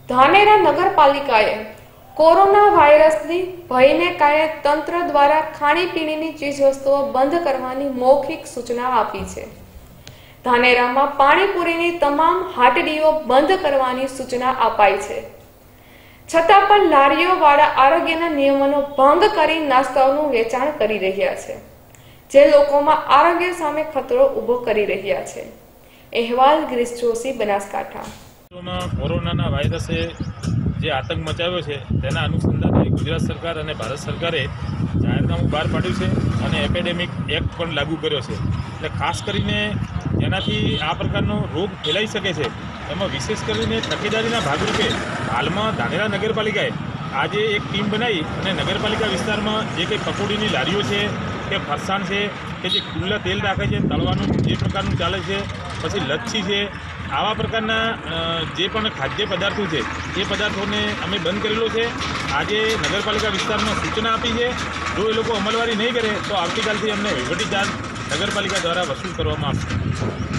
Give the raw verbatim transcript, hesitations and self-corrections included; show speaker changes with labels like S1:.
S1: Dhanera નગરપાલિકાએ corona વાયરસની ભયને કારણે તંત્ર દ્વારા ખાણીપીણીની ચીજવસ્તુઓ બંધ કરવાની મૌખિક સૂચના આપી છે। ધાનેરામાં પાણીપુરીની તમામ હાટડીઓ બંધ કરવાની સૂચના અપાઈ છે, છતાં પણ લારીઓવાળા આરોગ્યના નિયમોનો ભંગ કરી નાસ્તાઓનું વેચાણ કરી રહ્યા છે, જે લોકોમાં આરોગ્ય સામે ખતરો ઊભો કરી રહ્યા છે। અહેવાલ ગિરીશ જોશી, બનાસકાંઠા।
S2: કોરોના વાયરસે જે આતંક મચાવ્યો છે તેના અનુસંધાને ગુજરાત સરકાર અને ભારત સરકારે જાહેરનામું બહાર પાડ્યું છે અને એપેડેમિક એક્ટ પણ લાગુ કર્યો છે। એટલે ખાસ કરીને જેનાથી આ પ્રકારનો રોગ ફેલાઈ શકે છે એમાં વિશેષ કરીને તકેદારીના ભાગરૂપે હાલમાં ધાનેરા નગરપાલિકાએ આજે એક ટીમ બનાવી અને નગરપાલિકા વિસ્તારમાં જે કંઈ પકોડીની લારીઓ છે કે ફરસાણ છે કે જે ખુલ્લા તેલ રાખે છે, તળવાનું જે પ્રકારનું ચાલે છે, પછી લચ્છી છે, આવા પ્રકારના જે પણ ખાદ્ય પદાર્થો છે એ પદાર્થોને અમે બંધ કરેલો છે। આજે નગરપાલિકા વિસ્તારમાં સૂચના આપી છે, જો એ લોકો અમલવારી નહીં કરે તો આવતીકાલથી અમને વહીવટી ચાર્જ નગરપાલિકા દ્વારા વસૂલ કરવામાં આવશે।